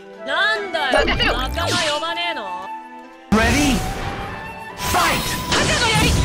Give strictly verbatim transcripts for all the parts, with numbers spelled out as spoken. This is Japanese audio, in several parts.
なんだよ、仲間呼ばねえの。 Ready? Fight! 赤の槍。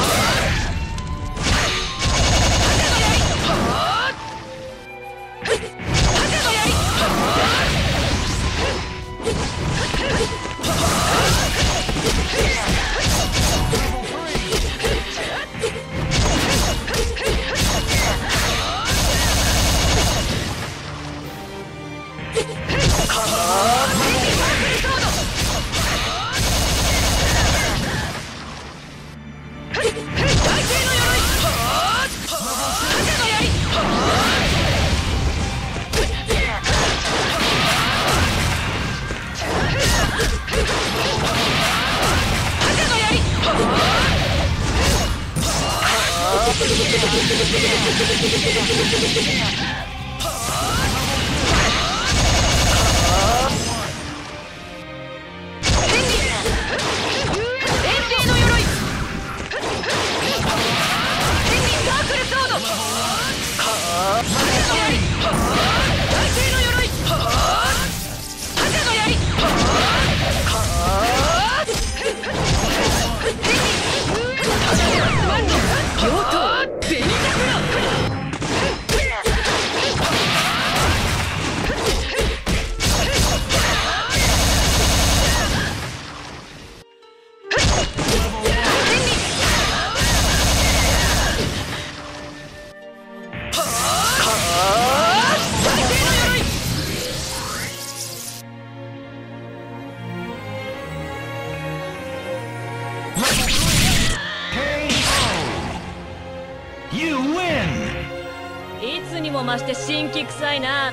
You win! いつにも増して新規臭いな。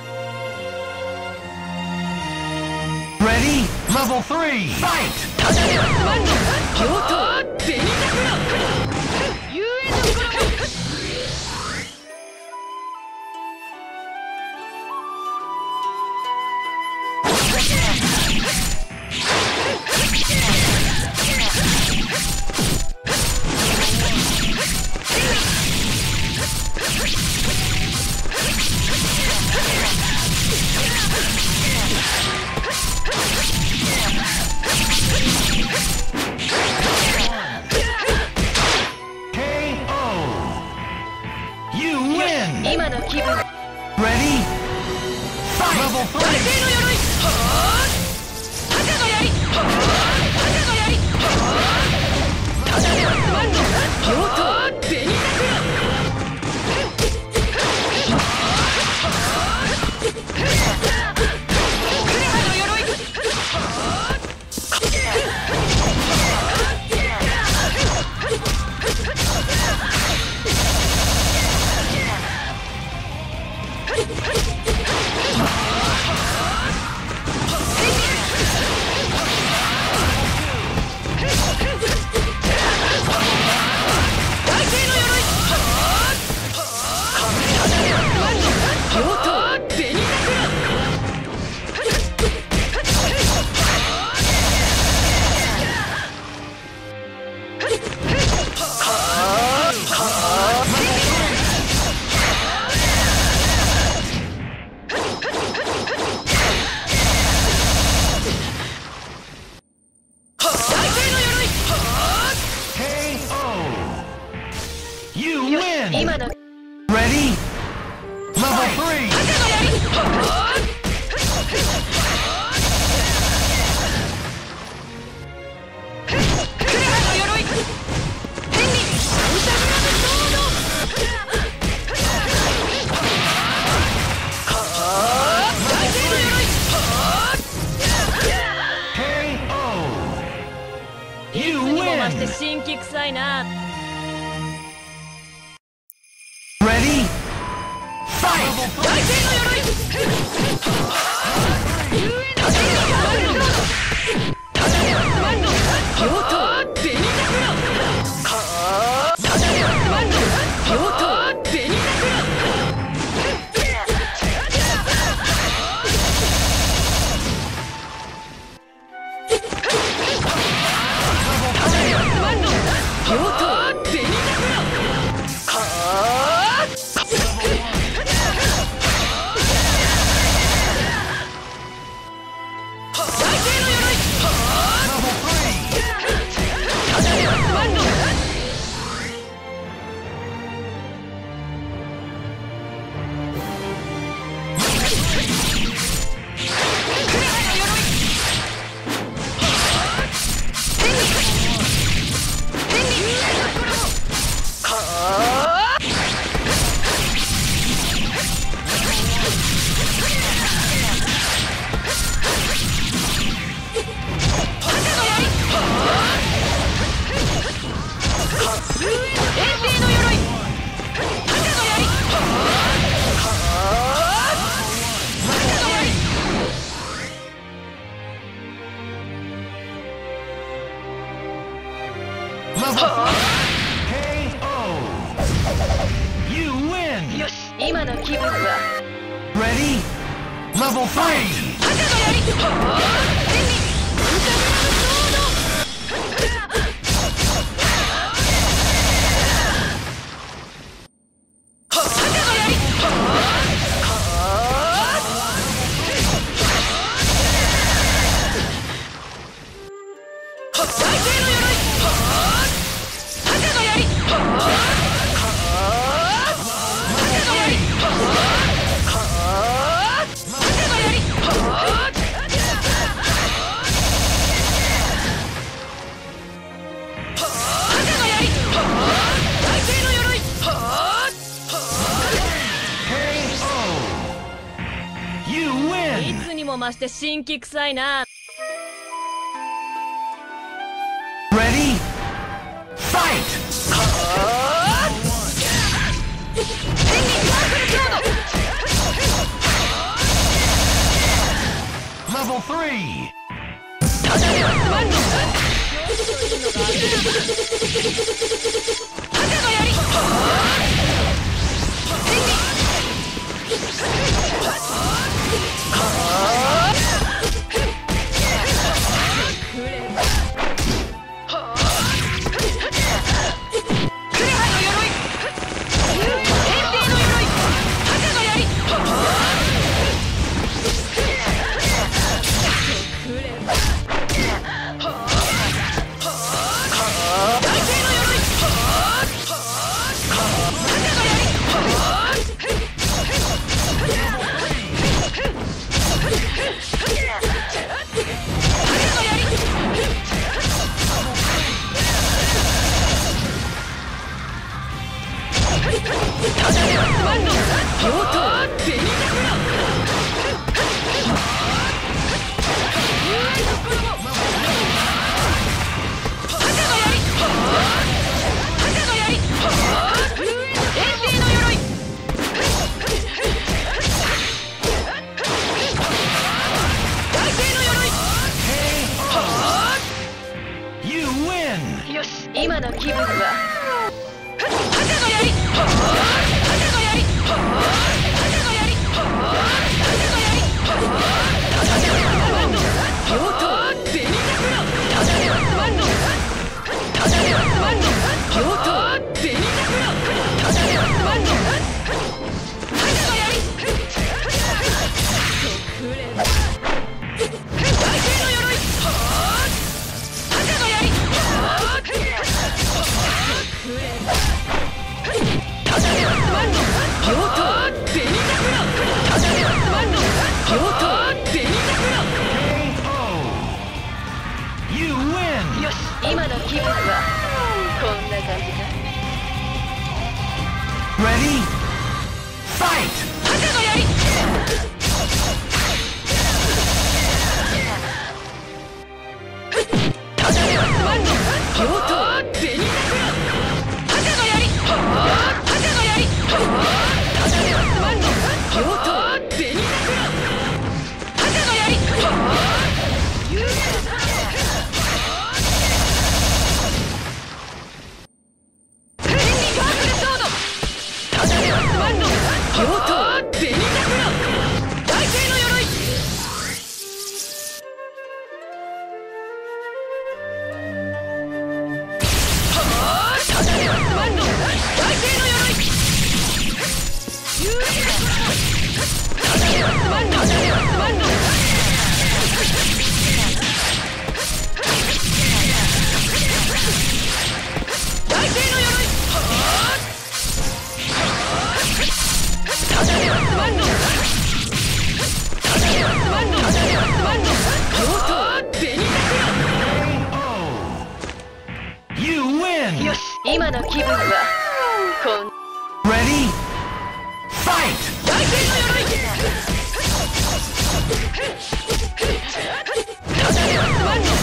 Ready? Level three! Fight! ただでは済まんのか。紅桜遊園の頃も。今の気分。 Ready? Fight! Level 大勢 three! の鎧。赤の槍。赤の槍。ただでは済まんのか。紅桜。クレハの鎧。 You win! 今の Ready? Level three! 赤の槍。クレハの鎧。天理サンタグラムソード。大勢の鎧。 ケーオー! いつ You にも増して win! 新規臭いな。 Ready? Fight! 大勢の鎧。遊園の天理サンタグラムソード。ただでは済まんのか。紅桜。ただでは済まんのか。紅桜。 ケーオー You win! よし、今の気分は Ready? Level three! 赤の槍はあ天にウルトラソード赤の槍はあ大勢の鎧はあ赤の槍はあいつにも増して辛気臭いな。 Ready? Fight! Level three! ただでは済まんの赤の槍天に今の気分は赤の槍赤の槍赤の槍赤の槍両刀紅桜ただでは済まんのただでは済まんの両刀紅桜ただでは済まんの赤の槍大勢の鎧赤の槍ただでは済まんの両刀紅桜ただでは済まんの両刀紅桜 You win! よし、今の気分はこんな感じか Ready? Fight! 赤の槍ただでは済まんの両刀紅桜赤の槍赤の槍ただでは済まんの両刀紅桜赤の槍天にパープルソードただでは済まんの両刀紅桜大勢の鎧ただでは済まんの大勢の鎧ただでは済まんのただでは済まんの大勢の鎧ただでは済まんのただでは済まんのただでは済まんの両刀紅桜 You win! よし、今の気分はこん Ready? Fight! 大勢の鎧ただでは済まんの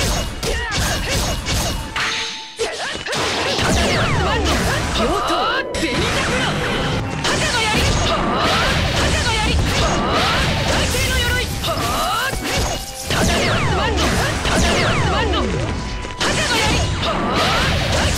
ただでは済まんの両刀紅桜赤の槍赤の槍大勢の鎧ただでは済まんのただでは済まんの赤の槍大勢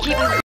気分